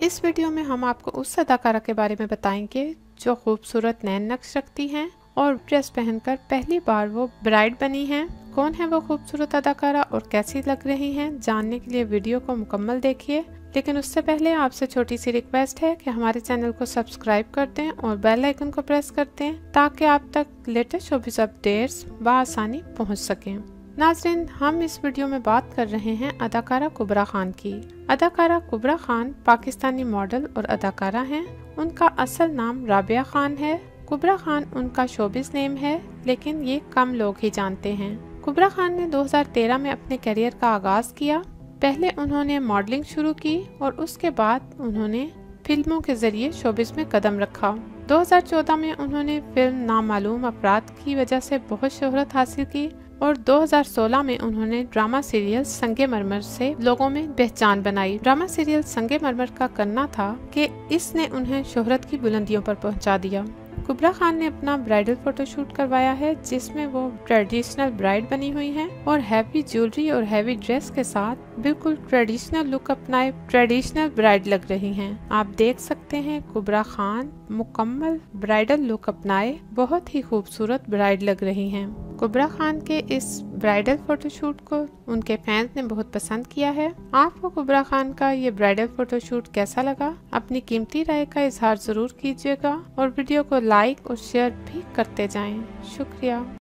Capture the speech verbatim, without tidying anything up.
इस वीडियो में हम आपको उस अदाकारा के बारे में बताएंगे जो खूबसूरत नैन नक्श रखती हैं और ड्रेस पहनकर पहली बार वो ब्राइड बनी हैं। कौन है वो खूबसूरत अदाकारा और कैसी लग रही हैं, जानने के लिए वीडियो को मुकम्मल देखिए। लेकिन उससे पहले आपसे छोटी सी रिक्वेस्ट है कि हमारे चैनल को सब्सक्राइब कर दें और बेल आइकन को प्रेस कर दें ताकि आप तक लेटेस्ट शोबिज़ अपडेट्स बआसानी पहुंच सकें। नाज़रीन, हम इस वीडियो में बात कर रहे हैं अदाकारा कुबरा खान की। अदाकारा कुबरा खान पाकिस्तानी मॉडल और अदाकारा हैं। उनका असल नाम राबिया खान है। कुबरा खान उनका शोबिज़ नेम है, लेकिन ये कम लोग ही जानते हैं। कुबरा खान ने दो हज़ार तेरह में अपने करियर का आगाज किया। पहले उन्होंने मॉडलिंग शुरू की और उसके बाद उन्होंने फिल्मों के जरिए शोबिज़ में कदम रखा। दो हज़ार चौदह में उन्होंने फिल्म नामालूम अपराध की वजह से बहुत शोहरत हासिल की और दो हज़ार सोलह में उन्होंने ड्रामा सीरियल संगे मरमर से लोगों में पहचान बनाई। ड्रामा सीरियल संगे मरमर का करना था कि इसने उन्हें शोहरत की बुलंदियों पर पहुंचा दिया। कुबरा खान ने अपना ब्राइडल फोटोशूट करवाया है जिसमें वो ट्रेडिशनल ब्राइड बनी हुई हैं और हैवी ज्वेलरी और हैवी ड्रेस के साथ बिल्कुल ट्रेडिशनल लुक अपनाए ट्रेडिशनल ब्राइड लग रही हैं। आप देख सकते हैं कुबरा खान मुकम्मल ब्राइडल लुक अपनाए बहुत ही खूबसूरत ब्राइड लग रही हैं। कुबरा खान के इस ब्राइडल फोटोशूट को उनके फैंस ने बहुत पसंद किया है। आपको कुबरा खान का ये ब्राइडल फोटोशूट कैसा लगा? अपनी कीमती राय का इजहार जरूर कीजिएगा और वीडियो को लाइक और शेयर भी करते जाएं। शुक्रिया।